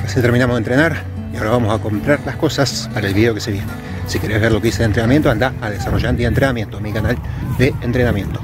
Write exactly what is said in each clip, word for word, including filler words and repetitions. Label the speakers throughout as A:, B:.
A: Recién terminamos de entrenar y ahora vamos a comprar las cosas para el video que se viene. Si querés ver lo que hice de entrenamiento, anda a Desarrollante y Entrenamiento, mi canal de entrenamiento.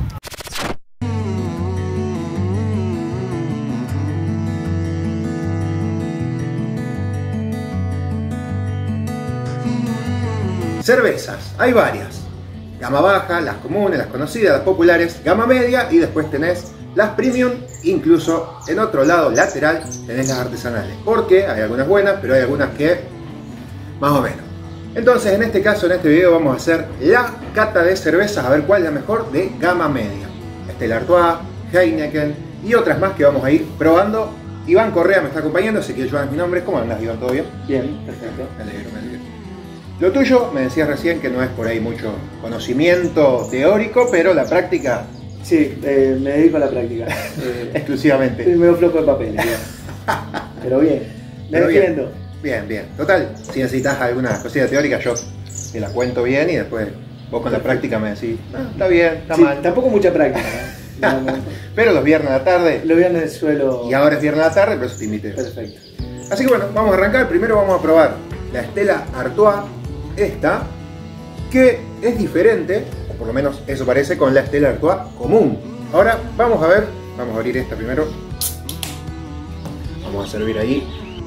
A: Cervezas, hay varias. Gama baja, las comunes, las conocidas, las populares, gama media y después tenés las premium, incluso en otro lado lateral tenés las artesanales. Porque hay algunas buenas, pero hay algunas que más o menos. Entonces en este caso, en este video vamos a hacer la cata de cervezas, a ver cuál es la mejor de gama media. Stella Artois, Heineken y otras más que vamos a ir probando. Iván Correa me está acompañando, así que Iván es mi nombre. ¿Cómo andás, Iván? ¿Todo bien?
B: Bien, perfecto.
A: Me alegro, me alegro. Lo tuyo, me decías recién que no es por ahí mucho conocimiento teórico, pero la práctica...
B: Sí, eh, me dedico a la práctica. Eh,
A: exclusivamente.
B: Estoy medio flojo de papeles, bien. Pero bien, me
A: Pero
B: defiendo.
A: Bien, bien, bien. Total, si necesitas alguna cosilla teórica, yo te la cuento bien y después vos con la práctica me decís, ah, está bien, está
B: Sí,
A: mal.
B: tampoco mucha práctica, ¿no? No, no.
A: Pero los viernes a la tarde...
B: Los viernes suelo...
A: Y ahora es viernes a la tarde, pero eso te invité.
B: Perfecto.
A: Así que bueno, vamos a arrancar. Primero vamos a probar la Stella Artois, esta, que es diferente, o por lo menos eso parece, con la Stella Artois común. Ahora vamos a ver, vamos a abrir esta primero. Vamos a servir ahí.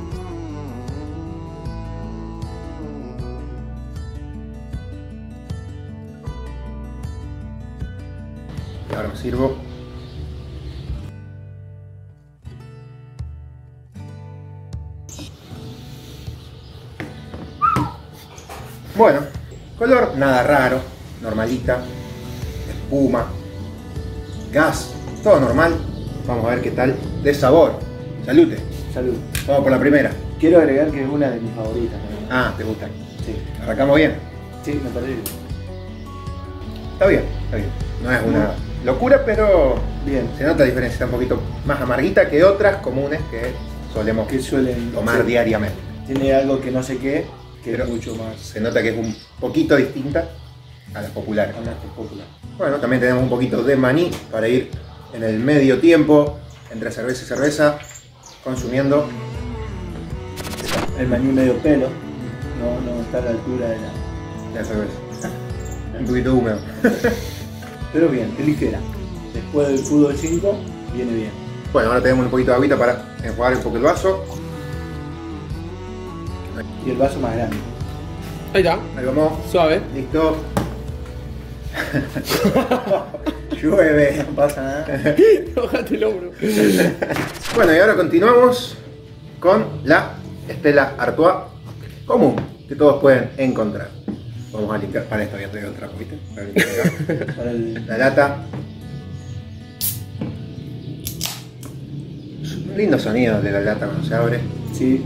A: Y ahora me sirvo. Bueno, color nada raro, normalita, espuma, gas, todo normal. Vamos a ver qué tal de sabor. Salute.
B: Salud.
A: Vamos por la primera.
B: Quiero agregar que es una de mis favoritas. ¿No?
A: Ah, ¿te gusta?
B: Sí.
A: ¿Arrancamos bien?
B: Sí, me parece.
A: Está bien, está bien. No es una locura, pero
B: Bien.
A: se nota la diferencia. Está un poquito más amarguita que otras comunes que solemos
B: Que suelen
A: tomar
B: sí.
A: diariamente.
B: Tiene algo que no sé qué, que
A: Pero
B: es mucho más...
A: se nota que es un poquito distinta a las populares.
B: a las que es popular.
A: Bueno, también tenemos un poquito de maní para ir en el medio tiempo, entre cerveza y cerveza, consumiendo.
B: El maní medio pelo, no, no está a la altura de la...
A: La cerveza. Un poquito húmedo.
B: Pero bien, es ligera. Después del fútbol cinco, viene bien.
A: Bueno, ahora tenemos un poquito de agüita para enjuagar un poco el vaso.
B: Y el vaso más grande.
C: Ahí está,
A: Ahí vamos.
C: suave.
A: Listo. Llueve.
B: No pasa nada.
C: Bajate el hombro.
A: Bueno, y ahora continuamos con la Stella Artois común, que todos pueden encontrar. Vamos a limpiar. Para esto voy a traer otra, ¿viste? Para limpiar
B: Para el...
A: la lata. Es un lindo sonido de la lata cuando se abre.
B: Sí.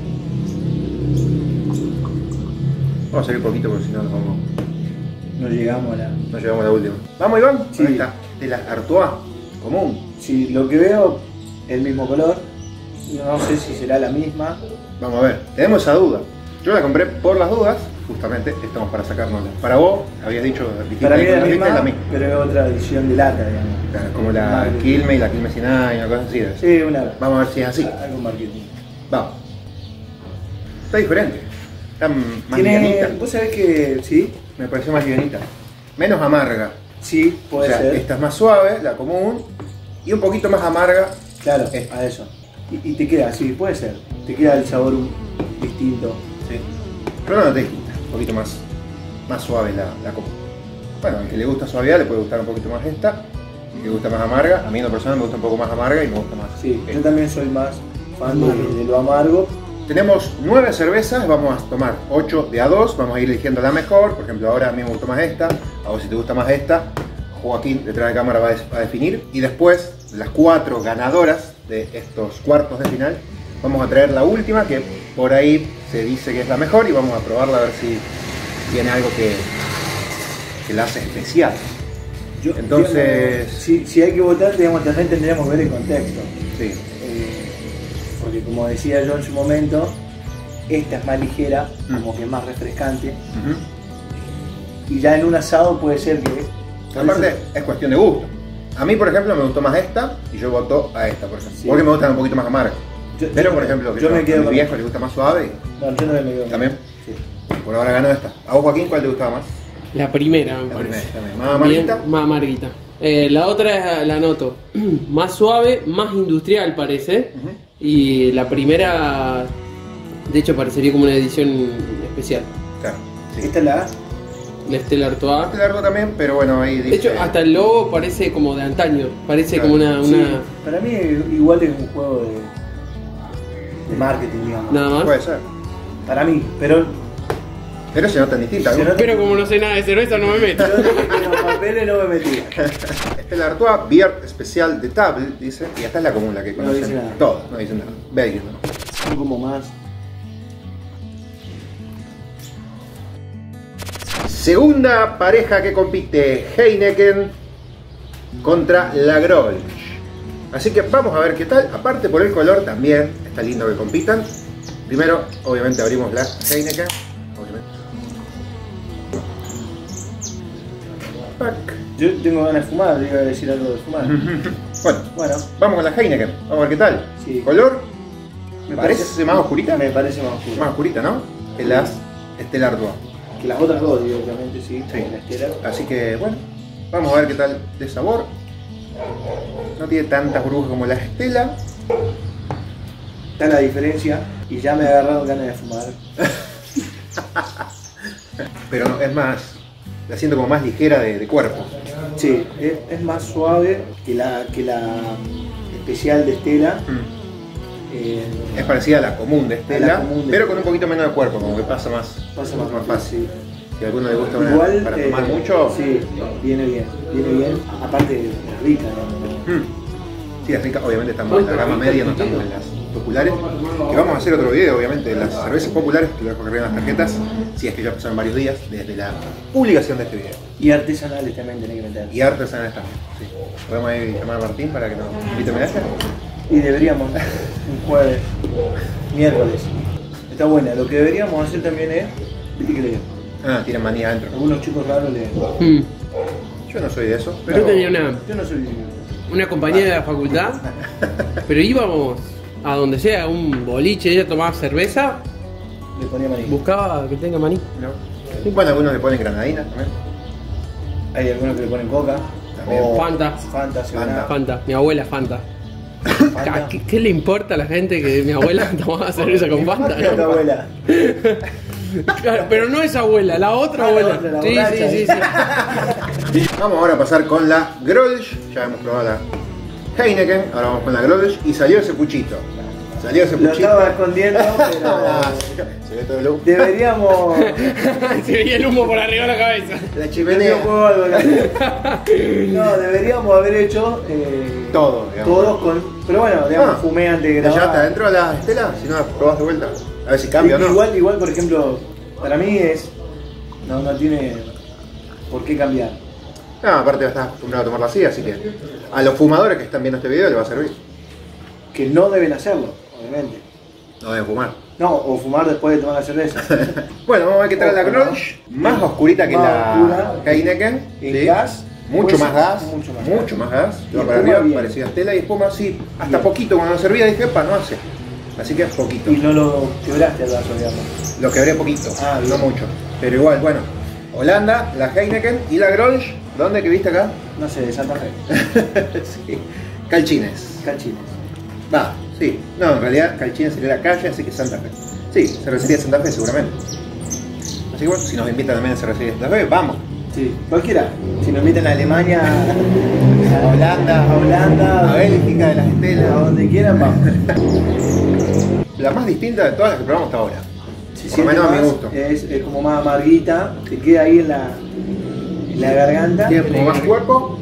A: Vamos a salir un poquito porque si no nos vamos.
B: No llegamos a la...
A: No llegamos a la última. ¿Vamos, Iván?
B: Sí.
A: Ahí está. De la Artois común.
B: Sí, lo que veo, el mismo color. No sé si será la misma.
A: Vamos a ver. Tenemos esa duda. Yo la compré por las dudas. Justamente estamos para sacárnosla. Para vos, habías dicho distinta.
B: Para mí es la
A: ¿viste?
B: misma,
A: Es la misma.
B: pero es otra edición de lata, digamos.
A: Claro, como la
B: Marketing.
A: Quilmes y la Quilmes Sinai, una cosa así.
B: Sí, una...
A: Vamos a ver si es así.
B: Algo marketing.
A: Vamos. Está diferente. Está más
B: Tiene...
A: livianita.
B: ¿Vos sabés que sí?
A: Me pareció más livianita. Menos amarga.
B: Sí, puede
A: o sea,
B: ser.
A: esta es más suave, la común, y un poquito más amarga.
B: Claro,
A: Esta.
B: a eso. Y, y te queda, sí, puede ser. Te queda el sabor un- distinto.
A: Sí. Pero no, no te distinta. Un poquito más, más suave la, la común. Bueno, al que le gusta suavidad le puede gustar un poquito más esta. Al que le gusta más amarga, a mí en lo personal me gusta un poco más amarga y me gusta más.
B: Sí,
A: esta.
B: yo también soy más fan de, de lo amargo.
A: Tenemos nueve cervezas, vamos a tomar ocho de a dos, vamos a ir eligiendo la mejor. Por ejemplo, ahora a mí me gustó más esta, a vos si te gusta más esta, Joaquín detrás de cámara va a, va a definir. Y después, las cuatro ganadoras de estos cuartos de final, vamos a traer la última, que por ahí se dice que es la mejor, y vamos a probarla a ver si tiene algo que, que la hace especial.
B: Yo,
A: Entonces-
B: digamos, si, si hay que votar, digamos, también tendríamos que ver el contexto.
A: Sí.
B: Eh, porque como decía yo en su momento, esta es más ligera, como que es más refrescante.
A: Ujú.
B: Y ya en un asado puede ser que...
A: Aparte, es cuestión de gusto. A mí, por ejemplo, me gustó más esta y yo voto a esta, por ejemplo.
B: Sí.
A: Porque me gustan un poquito más amargas.
B: Yo-
A: Pero
B: yo-
A: por ejemplo, que
B: yo
A: yo,
B: me quedo
A: a mi
B: con-
A: viejo le gusta más suave.
B: No, yo no me quedo.
A: ¿También?
B: Sí.
A: Por ahora ganó esta. ¿A vos, Joaquín, cuál te gustaba más?
C: La primera, me
A: La
C: parece.
A: primera también. ¿Más amarguita?
C: Bien, más amarguita. Eh, la otra la noto. Más suave, más industrial parece.
A: Ujú.
C: Y la primera, de hecho, parecería como una edición especial.
A: Claro. Sí.
B: Esta es la A.
C: La Stella Artois.
A: Este largo también, pero bueno, ahí dice...
C: De hecho, hasta el logo parece como de antaño. Parece
A: Claro.
C: como una,
B: Sí,
C: una.
B: para mí igual es un juego de, de marketing, digamos.
C: Nada más.
A: Puede ser.
B: Para mí, pero
A: Pero se notan distintas.
B: Se
A: ¿no?
B: nota-
C: Pero como no sé nada de cerveza, no me meto.
B: yo en los papeles no me metía.
A: Este Artois Beer Especial de Table, dice. Y esta es la común, la que
B: No
A: conocen
B: dice nada.
A: todos. No dicen nada. Belgian, ¿no?
B: Son como más.
A: Segunda pareja que compite, Heineken contra la Grolsch. Así que vamos a ver qué tal. Aparte por el color también está lindo que compitan. Primero, obviamente abrimos la Heineken. Obviamente. Pac.
B: Yo tengo ganas de fumar, iba a decir algo de fumar.
A: Bueno,
B: Bueno,
A: vamos con la Heineken. Vamos a ver qué tal.
B: Sí.
A: Color,
B: me
A: ¿parece más oscurita?
B: Me parece más oscuro.
A: Más oscurita, ¿no? Que las Stella Artois.
B: Que las otras dos, digo, obviamente, sí.
A: Sí.
B: La Estela.
A: Así que bueno, vamos a ver qué tal de sabor. No tiene tantas burbujas como la Stella.
B: Está la diferencia y ya me ha agarrado ganas de fumar.
A: Pero no, es más, la siento como más ligera de, de cuerpo.
B: Sí, es, es más suave que la, que la especial de Estela. Eh,
A: Es parecida a la común de Stella,
B: A la común de
A: pero
B: Stella.
A: con un poquito menos de cuerpo, como que pasa más,
B: pasa más,
A: más fácil.
B: sí.
A: Si a alguno le gusta una
B: Igual,
A: para
B: eh,
A: tomar mucho,
B: sí, viene bien, viene bien. Aparte, es rica, ¿no?
A: mm, sí, es rica. Obviamente estamos en la gama media, no estamos en las populares. Que vamos a hacer otro video, obviamente, de las cervezas populares, que lo dejo cargar en las tarjetas, si es que ya pasaron varios días desde la publicación de este video.
B: Y artesanales también tenés que meter.
A: Y artesanales también. Sí. Podemos ir a llamar a Martín para que nos invite a medalla.
B: Y deberíamos, un jueves, miércoles. Está buena. Lo que deberíamos hacer también es, viste que le,
A: Ah, tienen manía adentro.
B: algunos chicos raros le.
C: Mm.
A: Yo no soy de eso,
C: Yo
A: pero
C: tenía una,
B: Yo no soy.
C: una compañera de la facultad, pero íbamos a donde sea, a un boliche, ella tomaba cerveza,
B: Le ponía maní.
C: buscaba que tenga maní.
A: ¿no? Bueno, algunos le ponen granadina también.
B: Hay algunos que le ponen coca.
A: También.
B: O
C: Fanta.
B: Fanta,
A: Fanta.
B: Fanta.
C: Fanta, mi abuela Fanta.
B: Fanta.
C: ¿Qué, qué le importa a la gente que mi abuela tomaba cerveza con Fanta?
B: Marca tu
C: no?
B: abuela.
C: Claro, pero no esa abuela, la otra
B: Ah, la
C: abuela.
B: otra, la
C: sí,
B: borracha,
C: sí, sí,
B: ¿eh?
C: sí.
A: Vamos ahora a pasar con la Grolsch. Ya hemos probado la Heineken, ahora vamos con la Grolsch y salió ese puchito. Salió ese
B: Lo
A: puchito.
B: estaba escondiendo,
A: Ah,
B: pero.
A: se ve todo el humo.
B: Deberíamos.
C: Se veía el humo por arriba de la cabeza.
A: La
B: Yo
A: chimenea.
B: puedo algo acá. No, deberíamos haber hecho eh,
A: Todo, digamos.
B: todos con. Pero bueno, digamos,
A: Ah,
B: fumé antes de
A: ¿La
B: grabar.
A: llevaste adentro de la Estela? Si no, la probás de vuelta. A ver si cambia o no.
B: Igual, igual, por ejemplo, para mí es. No, no tiene por qué cambiar.
A: No, aparte ya estás acostumbrado a tomarla así, así que a los fumadores que están viendo este video les va a servir.
B: Que no deben hacerlo, obviamente.
A: No deben fumar.
B: No, o fumar después de tomar la cerveza.
A: Bueno, vamos a ver qué tal la
B: Ojo,
A: Grolsch. Más oscurita que
B: Más
A: la
B: oscura.
A: Heineken.
B: En
A: ¿sí?
B: gas,
A: Mucho
B: pues,
A: más gas.
B: mucho más
A: Mucho
B: gas.
A: más gas.
B: Y
A: Va para
B: espuma
A: arriba,
B: bien.
A: parecida a Estela y espuma, sí. Hasta
B: Bien.
A: poquito, cuando lo servía dije, pa, no hace. Así que poquito.
B: Y no lo quebraste al vaso, digamos.
A: Lo quebré poquito,
B: Ah,
A: no
B: bien.
A: mucho. Pero igual, bueno. Holanda, la Heineken y la Grolsch. ¿Dónde que viste acá?
B: No sé, de Santa Fe.
A: Sí. Calchines.
B: Cachines.
A: Va, sí. No, en realidad Calchines sería la calle, así que Santa Fe. Sí, cervecería de Santa Fe seguramente. Así que bueno, si nos invitan también a cervecería de Santa Fe, vamos.
B: Sí, cualquiera. Si nos invitan a Alemania,
A: A Holanda,
B: a Holanda,
A: a Bélgica, de las
B: a
A: Estelas.
B: donde quieran, vamos.
A: La más distinta de todas las que probamos hasta ahora.
B: Si
A: Por lo
B: siente
A: menos a mi
B: más,
A: gusto.
B: Es, es como más amarguita, te queda ahí en la, en la garganta.
A: Tiene como más cuerpo.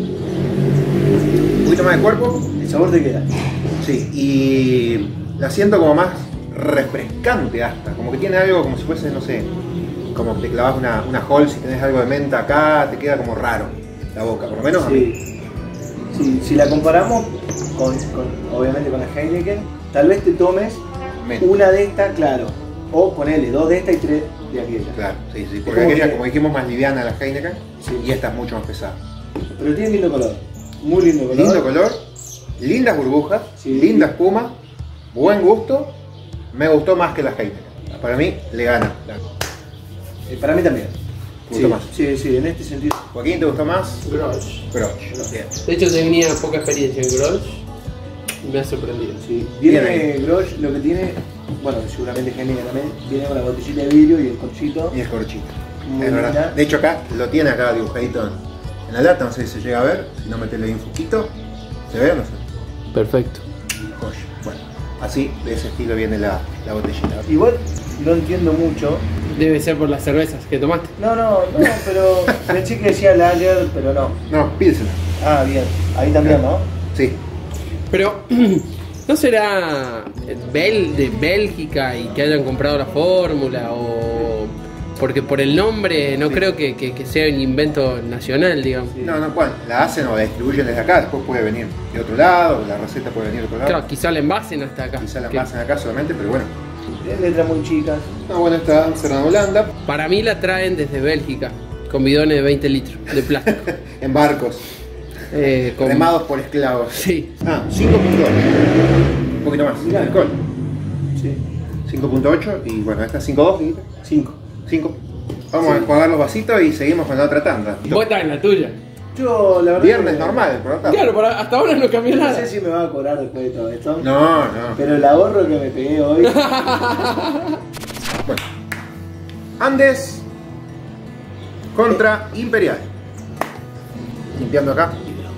A: Un poquito más de cuerpo.
B: El sabor te queda.
A: Sí, y la siento como más refrescante hasta. Como que tiene algo como si fuese, no sé, como que te clavas una, una Hall, si tenés algo de menta acá, te queda como raro la boca, por lo menos a mí.
B: Sí. Sí, si la comparamos con, con, obviamente con la Heineken, tal vez te tomes
A: Menta.
B: una de estas, claro. O ponele dos de esta y tres de aquella.
A: Claro, sí, sí, porque
B: como
A: aquella,
B: que-
A: como dijimos, más liviana la Heineken
B: Sí.
A: y esta es mucho más pesada.
B: Pero tiene lindo color. Muy lindo color.
A: Lindo color, lindas burbujas,
B: Sí.
A: linda espuma buen gusto, me gustó más que la Heineken. Para mí le gana.
B: Eh, para mí también.
A: ¿Te gustó
B: Sí,
A: más?
B: sí, sí, en este sentido.
A: Joaquín, ¿te gustó más?
C: Grolsch.
A: Grolsch. Bien.
C: De hecho tenía poca experiencia en Grolsch y me ha sorprendido.
B: Sí.
A: Bien
B: Viene
A: ahí.
B: Grolsch, lo que tiene, bueno, seguramente Heineken también, viene con la botellita de vidrio y el corchito.
A: Y es corchito.
B: Muy
A: Es verdad.
B: linda.
A: De hecho acá, lo tiene acá dibujadito en, en la lata, no sé si se llega a ver. Si no, metele ahí un poquito. ¿Se ve o no se ve?
C: Perfecto.
A: Joya. Bueno, así, de ese estilo viene la, la botellita.
B: Igual no entiendo mucho.
C: Debe ser por las cervezas que tomaste.
B: No, no, no, pero pensé que decía Lager, pero no.
A: No, Pilsen.
B: Ah, bien. Ahí también, ¿no?
A: Sí.
C: Pero, ¿no será Bel de Bélgica y que hayan comprado la fórmula? O porque por el nombre no
A: Sí.
C: creo que, que- que sea un invento nacional, digamos.
B: Sí.
A: No, no, bueno, la hacen o la distribuyen desde acá, después puede venir de otro lado, la receta puede venir de otro lado.
C: Claro, quizá la envasen hasta acá.
A: Quizá la
C: Que
A: pasan acá solamente, pero bueno.
B: Tiene letras muy chicas.
A: No, bueno, está Amsterdam, Holanda,
C: Para mí la traen desde Bélgica, con bidones de veinte litros de plástico.
A: en barcos,
C: Eh, con-
A: remados por esclavos.
C: Sí.
A: Ah, cinco punto ocho. Un poquito más.
B: Mirá.
A: Alcohol.
B: Sí.
A: cinco punto ocho y bueno, esta es cinco punto dos, dijiste.
B: Cinco.
A: cinco. Vamos a enjuagar los vasitos y seguimos con la otra tanda.
C: Vos estás en la tuya.
B: Yo, la verdad.
A: Viernes
B: que-
A: normal, por lo tanto.
C: Claro, pero hasta ahora no cambió
B: No
C: nada.
B: sé si me va a cobrar después de todo esto.
A: No, no.
B: Pero el ahorro que me pegué hoy.
A: Bueno. Andes contra Imperial. Limpiando acá.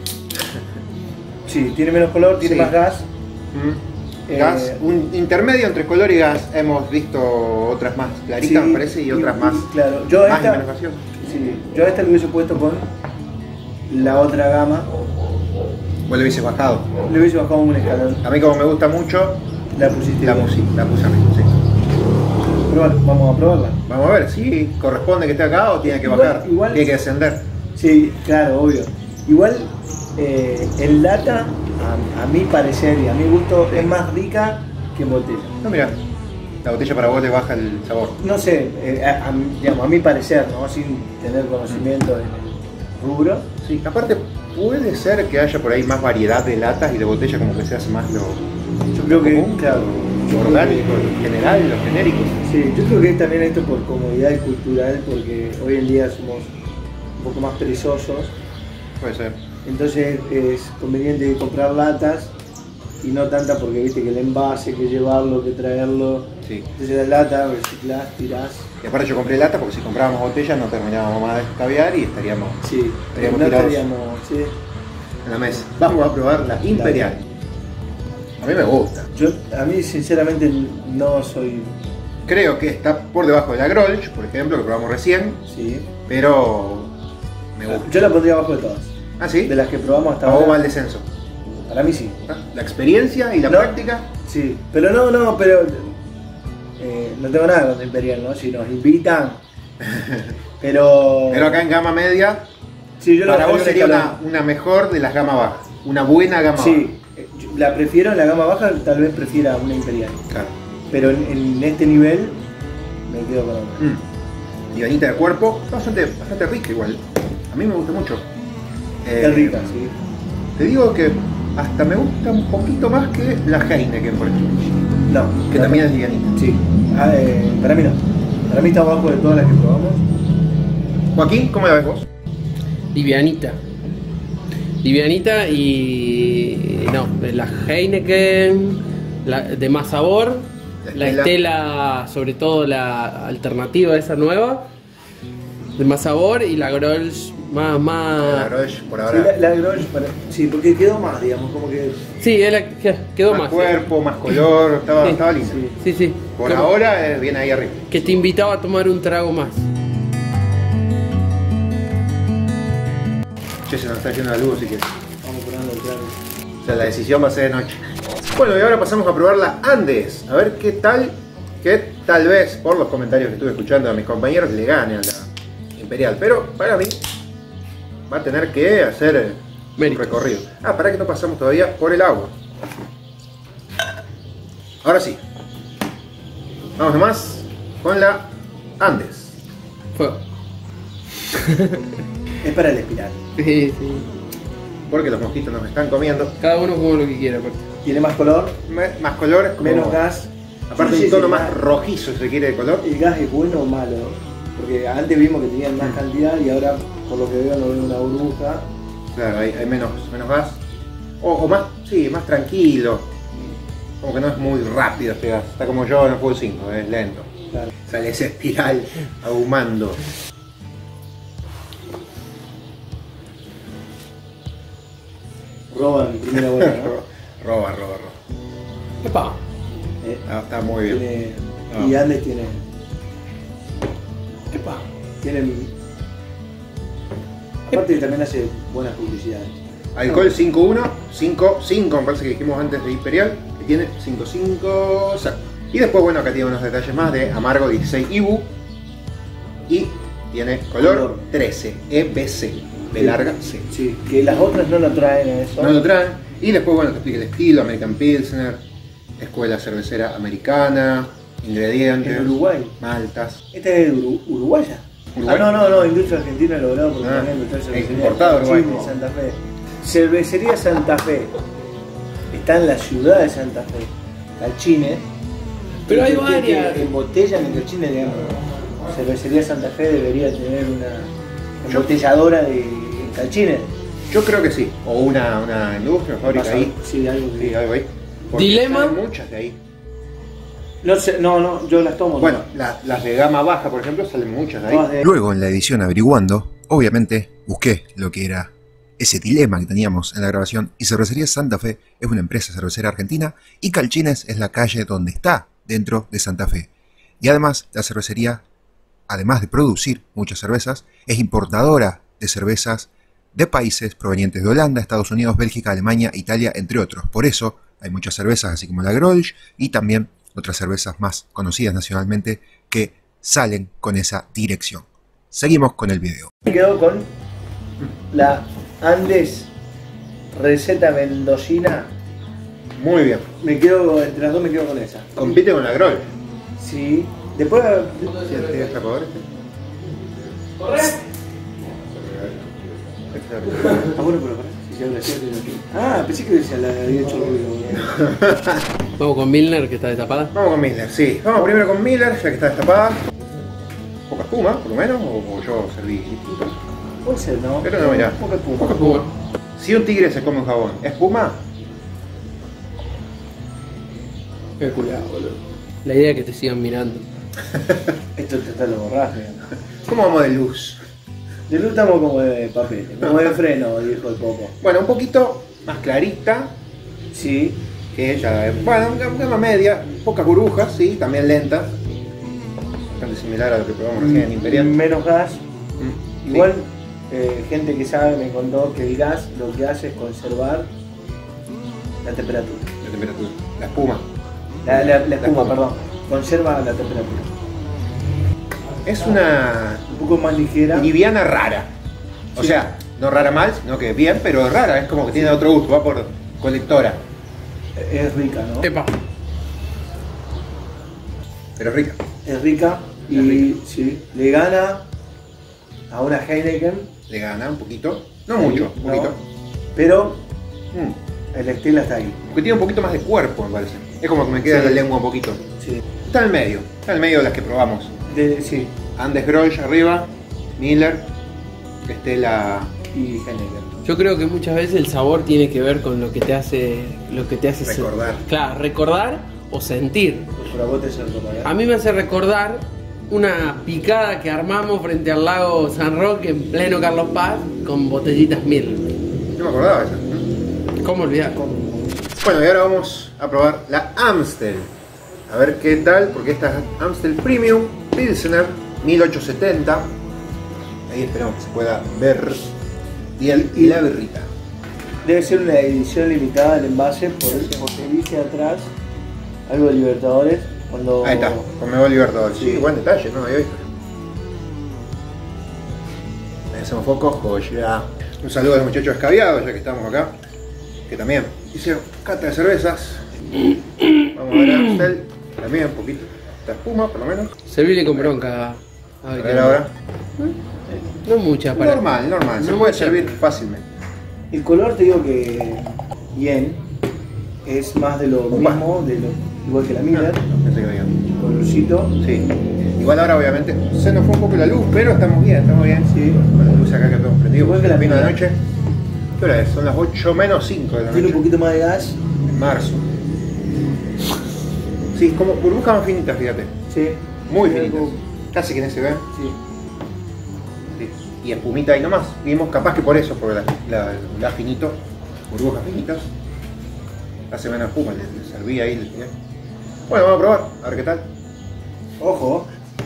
B: Sí, tiene menos color, tiene
A: Sí.
B: más gas.
A: Mm.
B: Eh,
A: Gas, un intermedio entre color y gas. Hemos visto otras más claritas,
B: Sí,
A: me parece, y otras más,
B: Claro, yo a
A: más y
B: esta.
A: menos gaseosas.
B: Sí, yo a esta le hubiese puesto con la otra gama.
A: Vos le hubieses bajado.
B: Le hubiese bajado un escalón.
A: A mí, como me gusta mucho,
B: La pusiste
A: la
B: bien.
A: puse, la puse a mí. Sí.
B: Pero bueno, vamos a probarla.
A: Vamos a ver si corresponde que esté acá o tiene que
B: Igual-
A: bajar.
B: igual-
A: Tiene que descender.
B: Sí, claro, obvio. Igual eh, en lata, a, a mi parecer y a mi gusto, es más rica que en botella.
A: No, mira, la botella para vos le baja el sabor.
B: No sé, eh, a, a mi- digamos, a mi parecer, ¿no? Sin tener conocimiento en el rubro.
A: Sí, aparte puede ser que haya por ahí más variedad de latas y de botella, como que se hace más lo,
B: Yo creo que,
A: común,
B: claro,
A: lo
B: yo creo
A: orgánico, lo general, lo genérico.
B: Sí, yo creo que es también esto por comodidad y cultural, porque hoy en día somos un poco más perezosos,
A: Puede ser.
B: entonces es conveniente comprar latas y no tanta porque viste que el envase, que llevarlo, que traerlo.
A: Sí.
B: Entonces la lata, reciclás, tirás.
A: Y aparte yo compré lata porque si comprábamos botellas no terminábamos más de caviar y estaríamos
B: Sí,
A: Estaríamos
B: no
A: tirados.
B: estaríamos, sí.
A: en la mesa. Vamos a probar la Imperial. A mí me gusta.
B: Yo, a mí sinceramente no soy,
A: Creo que está por debajo de la Grolsch, por ejemplo, que probamos recién,
B: sí.
A: pero me gusta.
B: Yo la pondría abajo de todas.
A: ¿Ah, sí?
B: De las que probamos hasta
A: ¿A vos va
B: ahora.
A: el descenso?
B: Para mí sí.
A: ¿Ah? La experiencia y la
B: No.
A: práctica.
B: Sí, pero no, no, pero eh, no tengo nada contra Imperial, ¿no? Si nos invitan. Pero.
A: Pero acá en gama media,
B: sí, yo la
A: para vos
B: bajaría
A: sería
B: un
A: una,
B: escalón.
A: una mejor de las gama bajas. Una buena gama
B: Sí, eh, yo la prefiero en la gama baja, tal vez prefiera una Imperial.
A: baja. Claro.
B: Pero en, en este nivel me quedo con otra.
A: Mm. Livianita de cuerpo, bastante, bastante rica igual. A mí me gusta mucho. Eh,
B: Es rica, sí.
A: Te digo que hasta me gusta un poquito más que la Heineken, por ejemplo.
B: No,
A: Que
B: no,
A: también es livianita.
B: Sí, ah, eh, para mí no. Para mí está abajo de todas las que probamos.
A: Joaquín, ¿cómo la ves vos?
C: Livianita. Livianita y. No, la Heineken, la, de más sabor.
A: La
C: La
A: Estela.
C: Estela, sobre todo la alternativa esa nueva. De más sabor y la Grolsch más.
A: La
C: más...
A: Grolsch por
B: Sí,
A: ahora.
B: la, la Grolsch, para- sí, porque quedó más, digamos, como que.
C: Sí, es la que quedó
A: más,
C: más.
A: cuerpo, más color, estaba,
C: Sí.
A: estaba lindo.
B: Sí.
C: Sí, sí.
A: Por
C: Como
A: ahora eh, viene ahí arriba.
C: que te invitaba a tomar un trago más.
A: Che, se nos está yendo la luz, así que.
B: Vamos poniendo el trago.
A: O sea, la decisión va a ser de noche. Bueno, y ahora pasamos a probar la Andes. A ver qué tal, que tal vez, por los comentarios que estuve escuchando de mis compañeros, le gane a la Imperial. Pero para mí, va a tener que hacer eh, un
C: Mérito.
A: recorrido. Ah, para que no pasamos todavía por el agua. Ahora sí. Vamos nomás con la Andes.
C: Fuego.
B: Es para el espiral.
C: Sí, sí.
A: Porque los mosquitos nos están comiendo.
C: Cada uno come lo que quiera, aparte.
B: Tiene más color,
A: Me- más color, es como-
B: menos gas.
A: Aparte
B: Yo no
A: un
B: sé
A: tono
B: si
A: más
B: el gas-
A: rojizo, si se quiere, de color.
B: ¿El gas es bueno o malo? Porque antes vimos que tenían más
A: Mm.
B: cantidad y ahora, por lo que veo, no veo una burbuja.
A: Claro, hay, hay menos, menos gas. O, o más, sí, más tranquilo. Como que no es muy rápido este gas. Está como yo en el Full cinco, es lento.
B: Claro.
A: Sale esa espiral ahumando.
B: Roba en primera vuelta, ¿no?
A: roba, roba, roba.
C: Epa.
B: Eh,
A: Ah, está muy bien.
B: tiene-
A: Ah.
B: Y Andes tiene.
C: Epa.
B: Tienen. Aparte también hace buenas publicidades.
A: Alcohol cinco uno, cinco cinco, me parece que dijimos antes de Imperial, que tiene cinco cinco, exacto. Y después, bueno, acá tiene unos detalles más de Amargo dieciséis I B U y tiene color,
B: Color.
A: trece, E B C, de larga C.
B: Sí, que las otras no lo traen a eso.
A: No lo traen. Y después, bueno, te explica el estilo, American Pilsner, escuela cervecera americana, ingredientes,
B: En Uruguay.
A: maltas.
B: Esta es Uru- uruguaya.
A: Uruguay.
B: Ah, no, no, no, industria argentina logrado por
A: Ah,
B: ejemplo, está
A: es
B: cervecería
A: importado
B: Calchine,
A: Uruguay.
B: Santa Fe. Cervecería Santa Fe. Está en la ciudad de Santa Fe. Calchine.
C: Pero hay
B: Que- que-
C: varias.
B: que embotellan en Calchine, digamos. Cervecería Santa Fe debería tener una embotelladora de en Calchine.
A: Yo creo que sí. O una, una industria, una fábrica ahí.
B: Sí, algo que-
A: Sí, algo ahí. Porque
C: Dilema.
A: salen muchas de ahí.
B: No sé, no, no, yo las tomo.
A: Bueno, la- las de gama baja, por ejemplo, salen muchas de ahí.
B: Todas de-
D: Luego, en la edición averiguando, obviamente busqué lo que era ese dilema que teníamos en la grabación, y Cervecería Santa Fe es una empresa cervecera argentina y Calchines es la calle donde está dentro de Santa Fe. Y además, la cervecería, además de producir muchas cervezas, es importadora de cervezas de países provenientes de Holanda, Estados Unidos, Bélgica, Alemania, Italia, entre otros. Por eso hay muchas cervezas, así como la Grolsch, y también otras cervezas más conocidas nacionalmente que salen con esa dirección. Seguimos con el video.
B: Me quedo con la Andes receta mendocina.
A: Muy bien.
B: Me quedo, entre las dos me quedo con esa.
A: Compite con la Grol.
B: Sí. Después.
A: ¿Sí, ¿Tiene escapador este?
B: Ah, bueno, pero pará. Si se habla así, tengo que- Ah, pensé que decía la había hecho ruido.
C: Vamos con Milner, que está destapada.
A: Vamos con Miller, sí. Vamos primero con Miller, ya que está destapada. Poca espuma, por lo menos, o como yo serví distinto.
B: Puede ser, ¿no?
A: Pero no, mirá.
B: Poca espuma.
A: Poca espuma. Si un tigre se come un jabón, ¿espuma?
C: Qué cuidado, boludo. La idea es que te sigan mirando.
B: Esto te está lo borraje.
A: ¿Cómo vamos de luz?
B: De luz estamos como de papel, como de freno, dijo el Popo.
A: Bueno, un poquito más clarita
B: Sí.
A: que ella. Bueno, gama gama media, pocas burbujas, sí, también lentas. Bastante similar a lo que probamos recién en Imperial.
B: Menos gas.
A: Mm, sí.
B: Igual, eh, gente que sabe me contó que el gas lo que hace es conservar la temperatura.
A: La temperatura, la espuma.
B: La, la- la espuma,
A: espuma.
B: perdón. Conserva la temperatura.
A: Es una
B: Un poco más ligera.
A: liviana rara. O
B: Sí.
A: sea, no rara mal, sino que bien, pero rara. Es como que tiene otro gusto, va por colectora.
B: Es rica, ¿no?
C: Epa.
A: Pero rica.
B: Es rica y
A: Es rica.
B: sí, le gana a una Heineken,
A: Le gana un poquito. No mucho, un
B: ¿no?
A: poquito.
B: Pero
A: Mm.
B: el estilo está ahí.
A: Porque tiene un poquito más de cuerpo, me parece. Es como que me queda
B: Sí.
A: en la lengua un poquito.
B: Sí.
A: Está en el medio. Está en el medio de las que probamos.
B: De, sí.
A: Andes Grolsch arriba, Miller, Estela.
B: Y Heineken.
C: Yo creo que muchas veces el sabor tiene que ver con lo que te hace, lo que te hace se-
A: Recordar.
C: Claro, recordar o sentir.
B: Pero a vos te sirve,
C: A mí me hace recordar una picada que armamos frente al lago San Roque en pleno Carlos Paz con botellitas mil.
A: No me acordaba de esa.
C: ¿Cómo olvidar?
A: Bueno, y ahora vamos a probar la Amstel. A ver qué tal, porque esta es Amstel Premium Pilsner mil ochocientos setenta. Ahí esperamos que se pueda ver bien y la berrita.
B: Debe ser una edición limitada del envase por porque dice atrás algo de Libertadores. Cuando
A: Ahí está, Conmebol Libertadores. Sí,
B: Sí.
A: buen detalle, no lo había visto. Ahí hacemos foco, joya. Un saludo a los muchachos escabiados, ya que estamos acá. Que también hicieron cata de cervezas. Vamos a ver Amstel. También un poquito. Esta espuma, por lo menos.
C: Servile con bronca. A
A: A
C: ver,
A: ver
C: qué-
A: ahora.
C: No mucha para.
A: Normal, normal. Se
C: No
A: puede
C: mucha.
A: servir fácilmente.
B: el color te digo que bien, es más de lo
A: Upa.
B: mismo, de lo, igual que la Miller,
A: No, pensé que había.
B: colorcito.
A: Sí. Igual ahora obviamente se nos fue un poco la luz, pero estamos bien, estamos bien.
B: Sí.
A: Con la luz acá que tenemos prendido.
B: Igual que la
A: vino de
B: mía.
A: noche. ¿Qué hora es? Son las ocho menos cinco de la
B: Tiene un
A: noche.
B: poquito más de gas.
A: En marzo. Sí, como burbujas más finitas, fíjate.
B: Sí.
A: Muy
B: Tiene
A: finitas.
B: algo-
A: Casi que no se ven.
B: Sí.
A: Sí. Y espumita ahí nomás. Vimos capaz que por eso, porque la, la, la finito, burbujas finitas, hace menos espuma, le, le serví ahí. Le, tiré. Bueno, vamos a probar, a ver qué tal.
B: Ojo.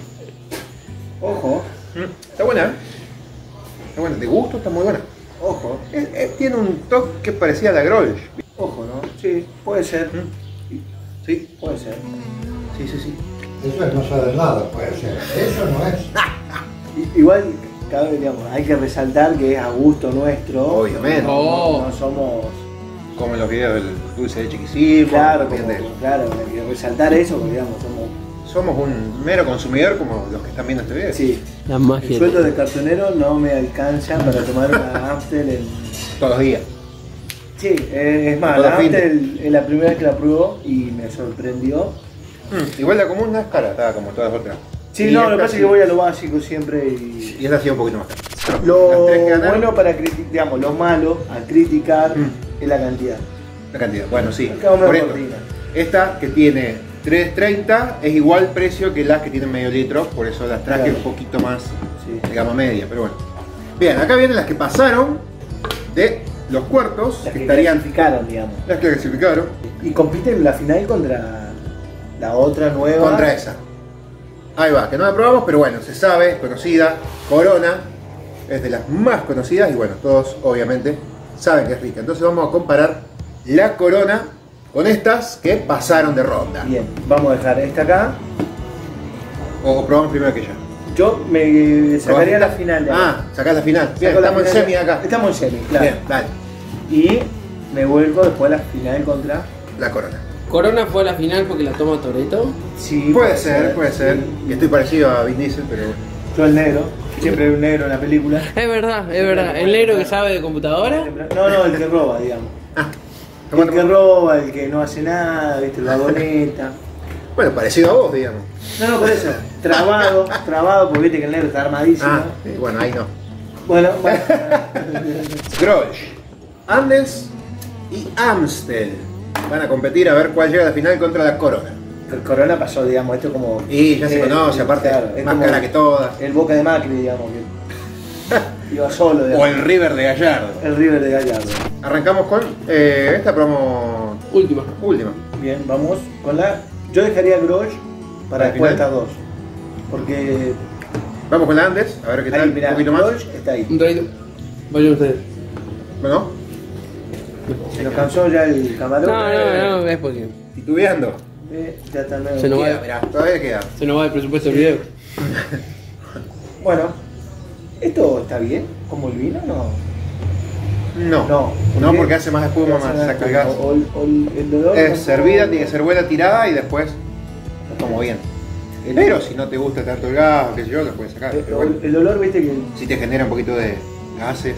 B: Ojo.
A: Mm, Está buena, ¿eh? Está buena, de gusto está muy buena.
B: Ojo.
A: Es- es- tiene un toque parecido a la Grolsch.
B: Ojo, ¿no? Sí, puede ser.
A: Sí,
B: Puede ser.
A: sí, sí, sí.
E: Eso es no saber nada, puede ser. Eso no es.
B: I- Igual, cabe, digamos, hay que resaltar que es a gusto nuestro.
A: Obviamente.
B: No,
C: Oh.
B: no somos.
A: Como en los videos del dulce de chiquisimo.
B: Claro,
A: también
B: como-
A: de-
B: claro, hay que resaltar eso, porque digamos, somos.
A: somos un mero consumidor como los que están viendo este video.
B: Sí.
C: La
B: El
C: magia.
B: sueldo de cartonero no me alcanza para tomar una Amstel en.
A: Todos los días.
B: Sí, eh, es más,
A: Todo
B: la
A: fin de-
B: Amstel es la primera vez que la pruebo y me sorprendió.
A: Mm, Igual la común no es cara, está como todas las otras.
B: Sí,
A: Y
B: no, lo que
A: esta
B: pasa es
A: sí-
B: que voy a lo básico siempre y.
A: Y esta ha sido un poquito más cara.
B: Lo
A: Las tres que ganaron,
B: bueno para criticar, digamos, lo malo al criticar
A: Mm.
B: es la cantidad.
A: la cantidad. Bueno, sí.
B: Acá vamos
A: Por
B: a
A: esto.
B: cortina.
A: Esta que tiene tres treinta es igual precio que las que tienen medio litro, por eso las traje
B: Claro.
A: un poquito más
B: Sí.
A: de gama media, pero bueno. Bien, acá vienen las que pasaron de los cuartos,
B: Las
A: que
B: que
A: estarían
B: clasificaron, digamos.
A: las que clasificaron
B: Y compiten la final contra la otra nueva.
A: contra esa. Ahí va, que no la probamos, pero bueno, se sabe, es conocida. Corona es de las más conocidas y bueno, todos obviamente saben que es rica. Entonces vamos a comparar la Corona con estas que pasaron de ronda.
B: Bien, vamos a dejar esta acá.
A: O, o probamos primero que ya.
B: Yo me sacaría la final de acá.
A: Ah, sacás la final. Bien,
B: Saco la
A: estamos en
B: final
A: semi
B: de-
A: acá.
B: Estamos en semi, claro.
A: Bien, dale.
B: Y me vuelco después a la final contra.
A: La Corona.
C: Corona fue a la final porque la toma Toretto.
B: Sí,
A: Puede ser, puede ser.
B: Sí.
A: Y estoy parecido a Vin Diesel, pero
B: Yo el negro. Siempre hay un negro en la película.
C: Es verdad, es verdad. El negro que sabe de computadora.
B: No, no, el que roba, digamos.
A: Ah,
B: El que roba, el que no hace nada, viste, el vagoneta.
A: bueno, parecido a vos, digamos.
B: No, no, por eso. Trabado, trabado, porque viste que el negro está armadísimo.
A: Ah, sí, bueno, ahí no.
B: Bueno, bueno.
A: Grolsch, Andes y Amstel van a competir a ver cuál llega a la final contra la Corona.
B: El Corona pasó, digamos, esto como.
A: Y ya se
B: eh,
A: conoce, aparte,
B: claro, es
A: más
B: como
A: cara que todas.
B: El Boca de Macri, digamos, que iba solo,
A: O
B: digamos.
A: el River de Gallardo.
B: El River de Gallardo.
A: Arrancamos con eh, esta promo
C: Última.
A: última.
B: Bien, vamos con la. Yo dejaría Grolsch para
A: ¿Para
B: después
A: el final?
B: estas dos. Porque.
A: Vamos con la Andes, a ver qué tal,
B: Ahí,
A: un
B: mirá,
A: poquito más.
B: Grolsch está ahí.
C: Un Toretto. Vayan ustedes.
A: Bueno,
B: Se nos cansó ya el camarón.
C: No, no, no, es porque
A: titubeando.
B: Eh, ya está medio-
C: Se nos
A: Queda,
C: va.
A: mirá, todavía queda.
C: se nos va el presupuesto del video.
B: Bueno, ¿esto está bien? ¿Como el vino? No.
A: No,
B: No,
A: no porque hace más espuma,
B: Hace
A: más
B: más
A: saca el
B: espuma.
A: gas.
B: O, el- o el, el olor.
A: Es
B: no-
A: servida, tiene que ser buena tirada y después como bien.
B: El-
A: Pero si no te gusta tanto el gas o qué sé yo, lo puedes sacar.
B: El,
A: Pero bueno,
B: el olor, viste que.
A: si te genera un poquito de gases,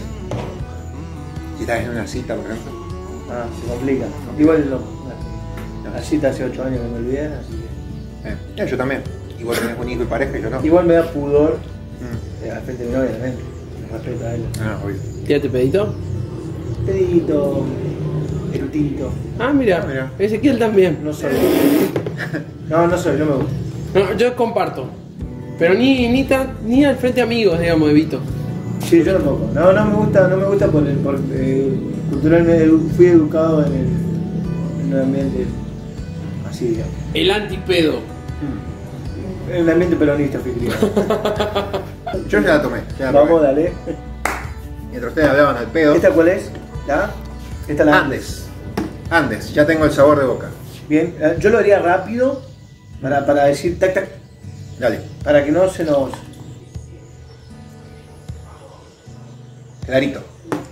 A: si estás en una cita, por ejemplo.
B: Ah, se complica. Igual no. La cita hace ocho años que me olvidé, así que.
A: Eh, eh, yo también. Igual tenés un hijo y pareja y yo no.
B: Igual me da pudor
A: Mm.
B: eh, al frente de mi novia también. Me respeto a él.
A: Ah, obvio.
C: ¿Tírate pedito?
B: Pedito, erutito.
C: Ah, mira.
A: Ah, mira.
C: Ezequiel también.
B: No soy. No, no soy, no me gusta.
C: No, yo comparto. Pero ni, ni, tan, ni al frente amigos, digamos, evito.
B: Sí, yo tampoco. No, no me gusta, no me gusta por el, por, eh, culturalmente edu- fui educado en, el, en un ambiente así, digamos.
C: El antipedo.
B: En un ambiente peronista fui criado.
A: Yo ya la tomé. Ya la
B: Vamos,
A: probé.
B: dale.
A: Mientras ustedes hablaban al pedo.
B: ¿Esta cuál es? ¿La? Esta es la
A: Andes. Andes, ya tengo el sabor de boca.
B: Bien, eh, yo lo haría rápido para, para decir tac tac,
A: Dale.
B: para que no se nos.
A: Clarito.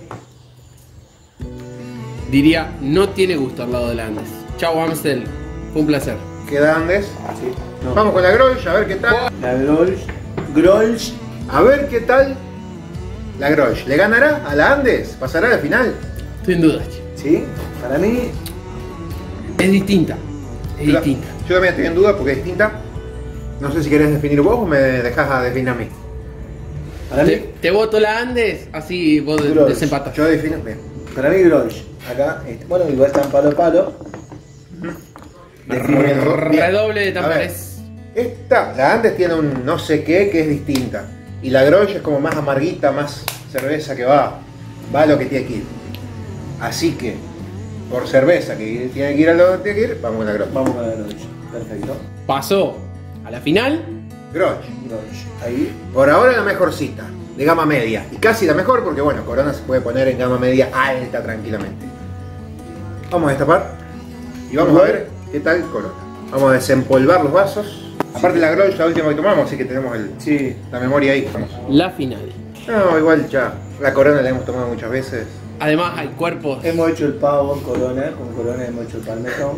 C: Diría, no tiene gusto al lado del Andes. Chau, Amstel. Fue un placer.
A: Queda Andes.
B: Así. No.
A: Vamos con la Grolsch, a ver qué tal.
B: La Grolsch. Grolsch.
A: A ver qué tal la Grolsch. ¿Le ganará a la Andes? ¿Pasará a la final?
C: Sin duda.
B: ¿Sí? Para mí.
C: Es distinta. Es
A: Yo,
C: distinta.
A: yo también estoy en duda porque es distinta. No sé si querés definir vos o me dejás a definir a mí.
B: Para mí,
C: Te, te voto la Andes, así vos de-
B: Grolsch.
C: desempatas.
A: Yo defino. Bien.
B: para mí Grolsch. Acá, este, bueno, igual están palo a palo.
A: Muy bien.
C: Redoble de
A: A ver,
C: tambores.
A: esta, la Andes tiene un no sé qué que es distinta. Y la Grolsch es como más amarguita, más cerveza que va. Va a lo que tiene que ir. Así que, por cerveza que tiene que ir a lo que tiene que ir, vamos con la Grolsch.
B: Vamos con la Grolsch. Perfecto.
C: Pasó a la final.
A: Grolsch.
B: Grolsch. Ahí.
A: Por ahora la mejorcita, de gama media. Y casi la mejor porque, bueno, Corona se puede poner en gama media alta tranquilamente. Vamos a destapar y vamos a ver qué tal Corona. Vamos a desempolvar los vasos. Aparte la Grolsch la última que tomamos, así que tenemos el,
B: Sí.
A: la memoria ahí. Vamos.
C: La final.
A: No, igual ya. La Corona la hemos tomado muchas veces.
C: Además hay cuerpos.
B: Hemos hecho el pavo en Corona, con Corona hemos hecho el palmetón.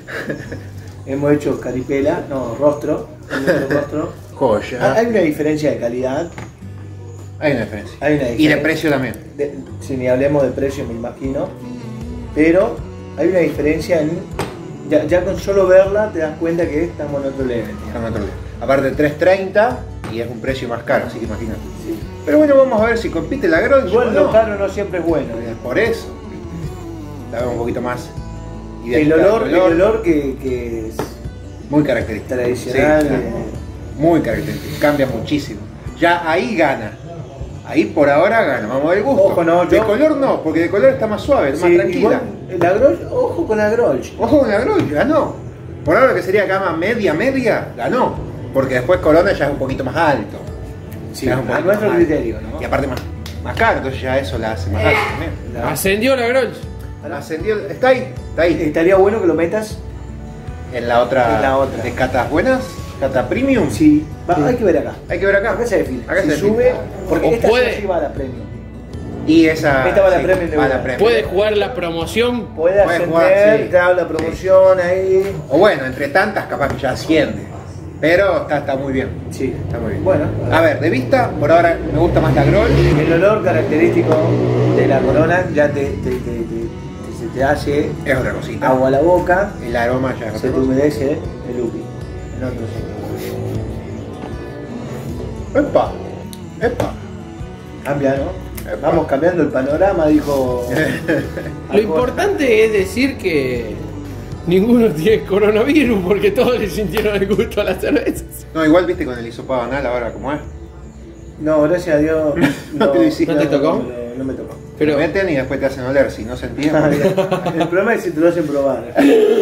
B: Hemos hecho caripela, no, rostro. Hemos hecho rostro. Ah,
A: Joya.
B: Hay una diferencia de calidad.
A: Hay una diferencia.
B: Hay una
A: Y de
B: diferencia.
A: precio también.
B: De- si ni hablemos de precio, me imagino. Pero hay una diferencia en. Ya, ya con solo verla te das cuenta que estamos en otro level. digamos.
A: Estamos en otro día. Aparte tres treinta y es un precio más caro, así que imagínate.
B: Sí.
A: Pero bueno, vamos a ver si compite la Grolsch o
B: Igual
A: no.
B: lo caro no siempre es bueno. digamos.
A: Por eso. La vemos un poquito más.
B: El
A: idéntica,
B: olor, el olor que, que es
A: muy característico.
B: tradicional.
A: Sí, claro.
B: eh,
A: Muy característico. Cambia muchísimo. Ya ahí gana. Ahí por ahora gana. Vamos a ver el gusto.
B: Ojo, no,
A: de
B: yo-
A: color no, porque de color está más suave, más
B: sí,
A: tranquila.
B: igual, la Grolsch, ojo con la Grolsch.
A: Ojo con la Grolsch, ganó. Por ahora que sería gama media, media, ganó. Porque después Corona ya es un poquito más alto.
B: Sí,
A: Ya es un
B: a
A: poquito
B: nuestro
A: más alto.
B: criterio, ¿no?
A: Y aparte más, más caro, entonces ya eso la hace más alta también.
B: La-
C: Ascendió la Grolsch.
A: Ascendió, está ahí, está ahí.
B: Estaría bueno que lo metas.
A: En la otra,
B: En la otra.
A: de catas buenas, cata premium.
B: Sí, va- hay que ver acá.
A: Hay que ver acá.
B: Acá se define.
A: Acá
B: si
A: se define.
B: sube, porque
C: O
B: esta
C: puede-
B: sí va a la premium.
A: Y esa.
B: Esta va a la premium de
A: va a la
B: una.
A: premium.
C: Puede jugar la promoción.
B: Puede
A: Puede
B: ascender,
A: jugar, sí.
B: te da la promoción ahí.
A: O bueno, entre tantas capaz que ya asciende. Pero está, está muy bien.
B: Sí,
A: Está muy bien.
B: Bueno,
A: A ver, de vista, por ahora me gusta más la Grolsch.
B: el olor característico de la Corona ya te, te, te- te- te- se te hace
A: Es otra cosita.
B: agua a la boca,
A: El aroma ya es
B: se
A: otra
B: te
A: cosa.
B: humedece el upi. En otro sentido.
A: Epa, epa.
B: Cambia, ¿no?
A: Epa.
B: Vamos cambiando el panorama, dijo.
C: Lo importante es decir que ninguno tiene coronavirus porque todos le sintieron el gusto a las cervezas.
A: No, igual viste con el hisopado anal ahora como es.
B: No, gracias a Dios.
A: No te lo hiciste.
C: ¿No te tocó?
B: No, me- no me tocó.
C: Pero
A: Te meten y después te hacen oler, si no sentías.
B: Ah, bien. El problema es si te lo hacen probar.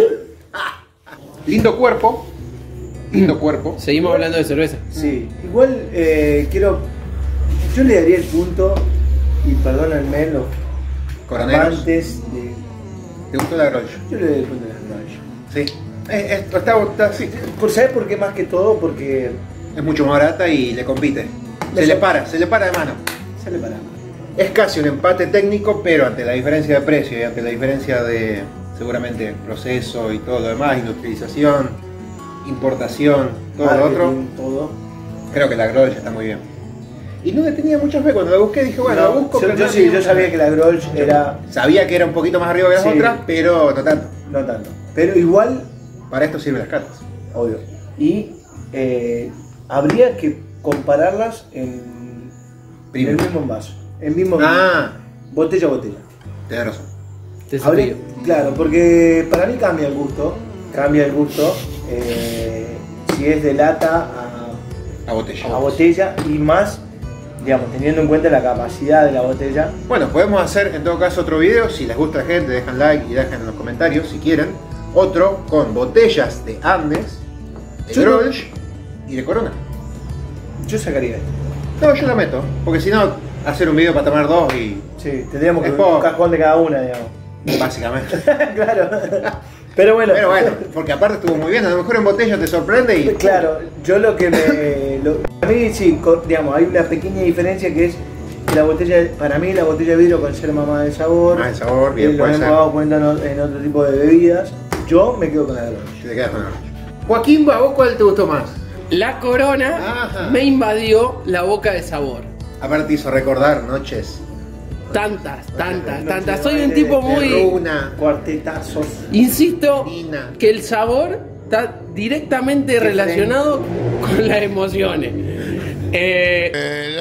A: Lindo cuerpo. Lindo cuerpo.
C: seguimos hablando de cerveza.
B: Sí, igual eh, quiero. Yo le daría el punto, y perdónenme los
A: Coroneros.
B: amantes de.
A: ¿Te gustó la Grolsch?
B: Yo le doy el punto de la Grolsch.
A: Sí. Es, es- está, está- sí.
B: Por, ¿Sabes por qué más que todo? Porque
A: Es mucho más barata y le compite. Se
B: Le
A: le
B: so-
A: para, se le para de mano.
B: sale para.
A: Es casi un empate técnico, pero ante la diferencia de precio y ante la diferencia de seguramente proceso y todo lo demás, industrialización, importación, todo lo otro,
B: Marketing, todo.
A: creo que la Grolsch está muy bien. Y no le tenía mucha fe cuando la busqué, dije, bueno,
B: No,
A: la busco.
B: yo,
A: pero
B: yo
A: no
B: sí,
A: tenía
B: yo
A: mucha
B: sabía
A: fe.
B: que la Grolsch era.
A: Sabía que era un poquito más arriba que las
B: Sí.
A: otras, pero no tanto.
B: No tanto. Pero igual,
A: Para esto sirven las cartas.
B: obvio. Y eh, habría que compararlas en, en
A: Primo.
B: el mismo envase. En mismo
A: Ah,
B: botella a botella.
A: tenés razón.
B: Habría-
C: Desafío.
B: claro, porque para mí cambia el gusto. Cambia el gusto. eh, si es de lata
A: A botella.
B: a, a botella y más, digamos, teniendo en cuenta la capacidad de la botella.
A: Bueno, podemos hacer en todo caso otro video. Si les gusta la gente, dejan like y dejan en los comentarios si quieren. Otro con botellas de Andes, de
B: Yo no-
A: Grolsch y de Corona.
B: Yo sacaría esto.
A: No, yo la meto, porque si no, hacer un video para tomar dos y
B: Sí, tendríamos que
A: Es
B: un
A: poco.
B: cajón de cada una, digamos.
A: básicamente.
B: Claro. Pero bueno.
A: Pero bueno, porque aparte estuvo muy bien. A lo mejor en botella te sorprende y.
B: Claro, yo lo que me. Lo, a mí sí, co- digamos, hay una pequeña diferencia que es que la botella, para mí la botella de vidrio conserva más de sabor.
A: Más de sabor, bien,
B: eh,
A: puede
B: Lo
A: ser.
B: hemos dado cuenta en, o- en otro tipo de bebidas. Yo me quedo con la Grolsch.
A: Si te quedas con la Grolsch. Joaquín, ¿a vos cuál te gustó más?
C: La corona
A: Ajá.
C: me invadió la boca de sabor.
A: Aparte te hizo recordar noches
C: Tantas, tantas, tantas. Soy un tipo muy...
A: Una
B: Cuartetazos.
C: Insisto
A: Nina.
C: que el sabor está directamente relacionado con las emociones. Eh,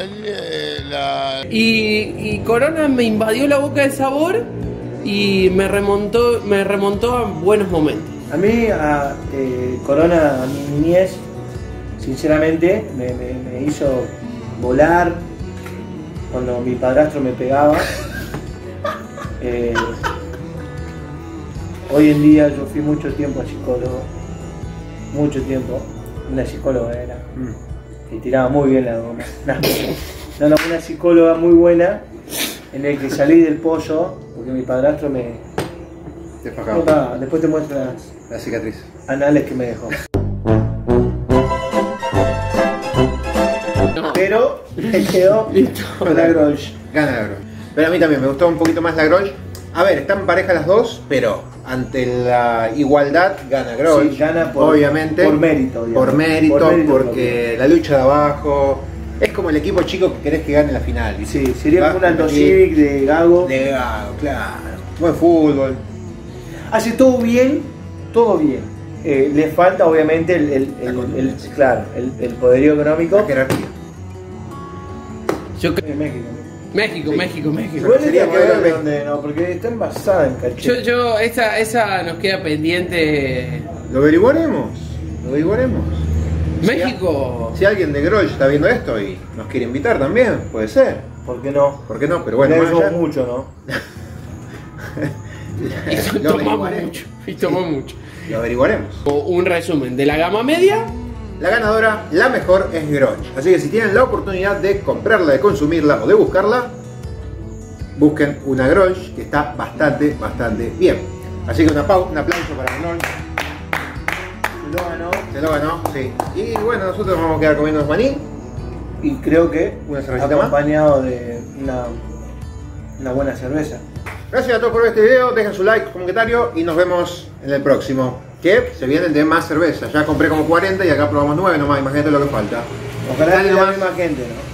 C: y, y Corona me invadió la boca de sabor y me remontó, me remontó a buenos momentos.
B: A mí, a eh, Corona, a mi niñez, sinceramente, me, me, me hizo volar cuando mi padrastro me pegaba. Eh, hoy en día yo fui mucho tiempo a psicólogo, mucho tiempo, una psicóloga era, y tiraba muy bien la goma. No, no, no, una psicóloga muy buena, en el que salí del pozo, porque mi padrastro me...
A: Te fajaba.
B: Opa, después te muestro las
A: La cicatriz.
B: anales que me dejó.
C: No.
B: Pero me quedó
C: Listo.
B: con la Grolsch.
A: Gana la Grolsch. Pero a mí también me gustó un poquito más la Grolsch. A ver, están parejas las dos, pero ante la igualdad gana Grolsch.
B: Sí, gana por-
A: obviamente.
B: por mérito, digamos.
A: Por mérito,
B: Por mérito
A: porque la lucha de abajo es como el equipo chico que querés que gane la final. ¿viste?
B: Sí, sería
A: Va
B: como un
A: a
B: Aldo
A: competir
B: Civic de Gago.
A: de Gago, claro. Buen fútbol.
B: Hace todo bien, todo bien. Eh, le falta obviamente el, el,
A: La
B: el-
A: contundencia.
B: el- claro, el, el poderío económico.
A: La jerarquía.
C: Yo creo...
B: En México.
C: México,
A: Sí.
C: México, México.
B: Igual
A: sería
B: sería
A: que
B: que ver
A: ver-
B: dónde no, porque está envasada en
C: Yo,
B: cachete.
C: yo, esa, esa nos queda pendiente.
A: Lo averiguaremos. Lo averiguaremos.
C: México.
A: Si alguien de Grolsch está viendo esto y nos quiere invitar también, puede ser.
B: ¿Por qué no?
A: ¿Por qué no? Pero bueno,
B: Le
A: más
B: somos
A: allá-
B: mucho, ¿no?
C: Y
A: Lo
C: tomamos
A: averiguaremos.
C: mucho. Y tomamos mucho.
A: Lo averiguaremos.
C: O un resumen de la gama media.
A: La ganadora, la mejor, es Grolsch. Así que si tienen la oportunidad de comprarla, de consumirla o de buscarla, busquen una Grolsch que está bastante, bastante bien. Así que una pau- un aplauso para Grolsch.
B: Lo ganó.
A: Se lo ganó, sí. Y bueno, nosotros nos vamos a quedar comiendo maní.
B: Y creo que
A: Una cervecita más.
B: acompañado de una, una buena cerveza.
A: Gracias a todos por ver este video. Dejen su like, comentario y nos vemos en el próximo. Que se vienen de más cerveza. Ya compré como cuarenta y acá probamos nueve nomás. Imagínate lo que falta.
B: Ojalá
A: Dale
B: que la
A: nomás.
B: misma gente, ¿no?